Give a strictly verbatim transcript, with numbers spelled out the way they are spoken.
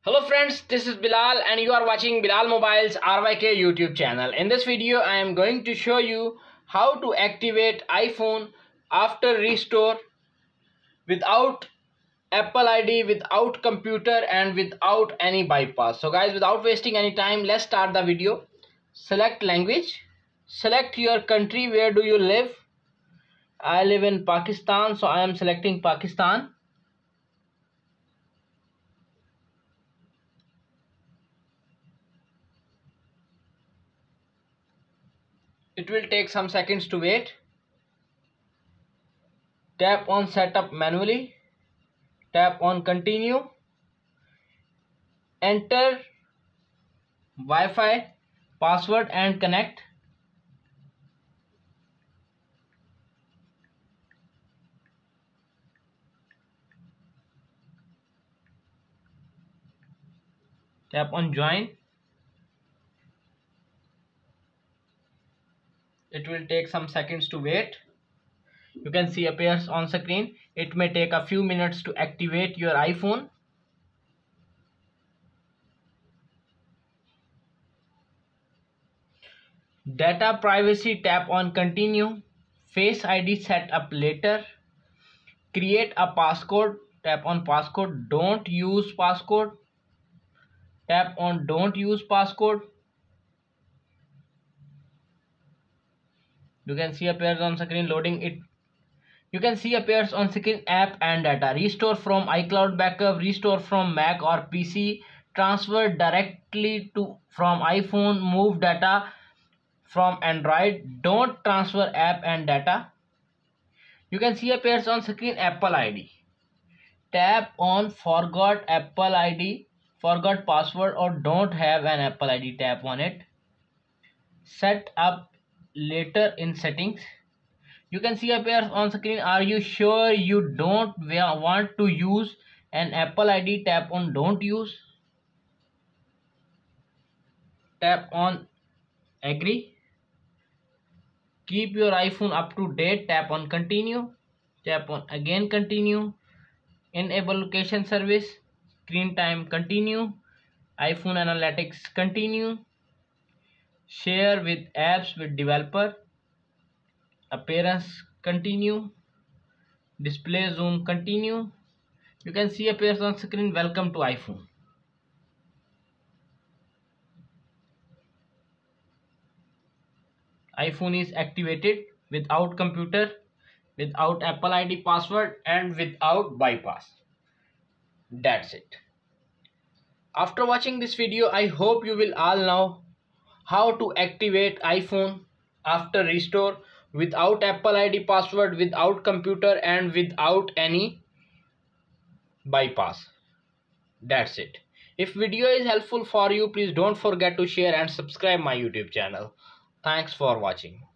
Hello friends, this is Bilal and you are watching Bilal Mobiles R Y K YouTube channel. In this video, I am going to show you how to activate iPhone after restore without Apple I D, without computer and without any bypass. So guys, without wasting any time, let's start the video. Select language, select your country, where do you live. I live in Pakistan, so I am selecting Pakistan. It will take some seconds to wait. Tap on setup manually. Tap on continue. Enter Wi-Fi password and connect. Tap on join. It will take some seconds to wait. You can see appears on screen. It may take a few minutes to activate your iPhone. Data privacy, tap on continue. Face I D set up later. Create a passcode, tap on passcode. Don't use passcode. Tap on don't use passcode. You can see appears on screen loading it. You can see appears on screen app and data. Restore from iCloud backup, restore from Mac or P C, transfer directly to from iPhone, move data from Android, don't transfer app and data. You can see appears on screen Apple I D. Tap on forgot Apple I D, forgot password or don't have an Apple I D, tap on it. Set up later in settings. You can see appears on screen, are you sure you don't want to use an Apple I D, tap on don't use. Tap on agree. Keep your iPhone up to date, tap on continue. Tap on again continue. Enable location service, screen time continue. iPhone analytics continue. Share with apps with developer, appearance continue. Display zoom continue. You can see appears on screen welcome to iPhone. iPhone is activated without computer, without Apple I D password and without bypass. That's it. After watching this video, I hope you will all know how to activate iPhone after restore without Apple I D password, without computer and without any bypass. That's it. If video is helpful for you, please don't forget to share and subscribe my YouTube channel. Thanks for watching.